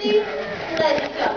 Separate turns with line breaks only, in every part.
sí, una decisión.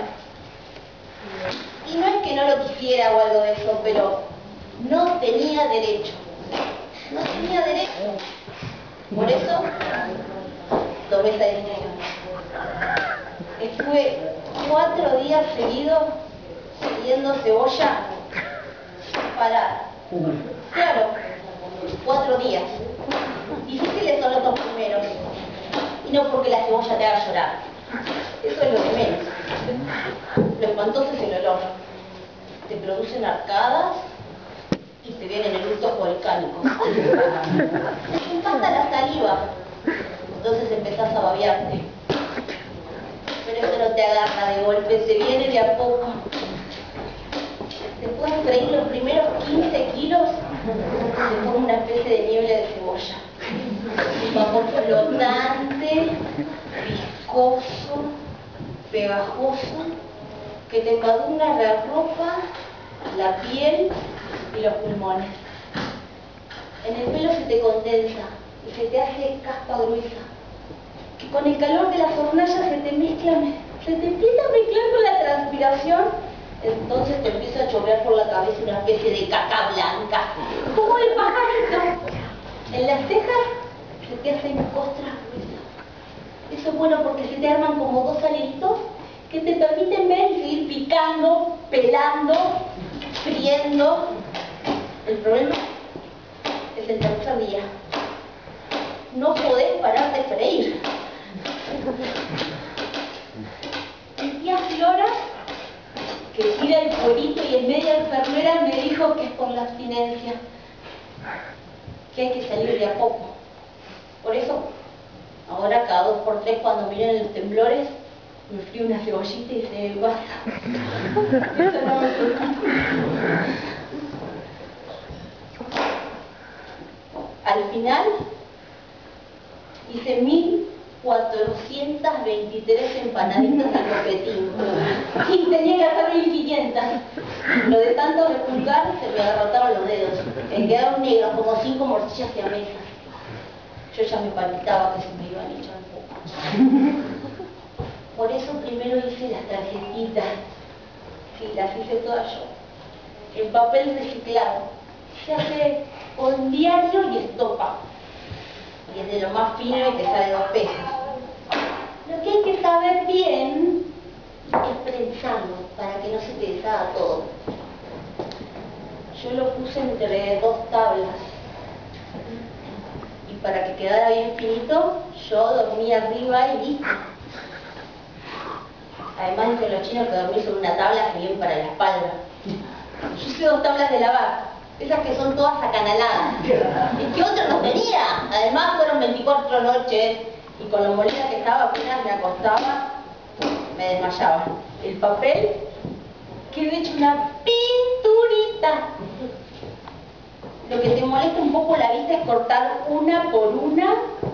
Y no es que no lo quisiera o algo de eso, pero no tenía derecho. No tenía derecho. Por eso tomé esa decisión. Estuve 4 días seguidos siguiendo cebolla para, claro, 4 días. Difíciles son los 2 primeros. Y no porque la cebolla te haga llorar. Eso es lo de menos. Lo espantoso es el olor. Te producen arcadas y te vienen eructos volcánicos. Te impacta la saliva. Entonces empezás a babearte. Pero eso no te agarra de golpe, te viene de a poco. Después de freír los primeros 15 kilos, se forma una especie de niebla de cebolla. Un vapor flotante, viscoso, pegajoso, que te embadurna la ropa, la piel y los pulmones. En el pelo se te condensa y se te hace caspa gruesa, que con el calor de las hornallas se te empieza a mezclar con la transpiración. Entonces te empieza a chorrear por la cabeza una especie de caca blanca, como el pajarito. En las cejas se te hacen costras gruesas. Eso es bueno porque se te arman como 2 alitos que te permiten ver y seguir picando, pelando, friendo. El problema es el tercer día. No podés parar de freír. Mi tía Flora, que tira el cuerito y es media enfermera, me dijo que es por la abstinencia, que hay que salir de a poco. Por eso, ahora cada 2 por 3 cuando miren los temblores, me frío una cebollita y se basta. Eso no me preocupa. Al final, hice 1423 empanaditas de copetín. Y tenía que hacer 1500. Lo de tanto repulgar se me agarrotaron los dedos. Me quedaron negros como 5 morcillas de mesa. Yo ya me palpitaba que se me iban a echar un poco. Por eso primero hice las tarjetitas. Sí, las hice todas yo. En papel reciclado. Se hace con diario y estopa. Y es de lo más fino y te sale 2 pesos. Lo que hay que saber bien es prensarlo para que no se te deshaga todo. Yo lo puse entre 2 tablas. Y para que quedara bien finito, yo dormí arriba y listo. Además dicen los chinos que dormir sobre una tabla es bien para la espalda. Yo hice 2 tablas de lavar, esas que son todas acanaladas. Es que otro no tenía. Además fueron 24 noches y con lo molida que estaba apenas me acostaba, me desmayaba. El papel quedó hecho una pinturita. Lo que te molesta un poco la vista es cortar una por una,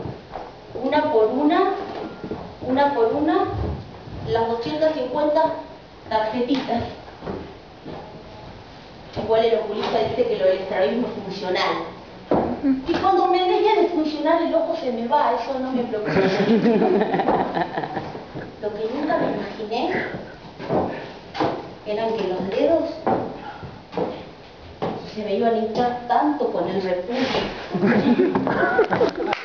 las 250 tarjetitas. Igual el oculista dice que lo del estrabismo es funcional. Y cuando me deja de funcionar el ojo se me va, eso no me preocupa. Lo que nunca me imaginé eran que los dedos se me iban a hinchar tanto con el repulso.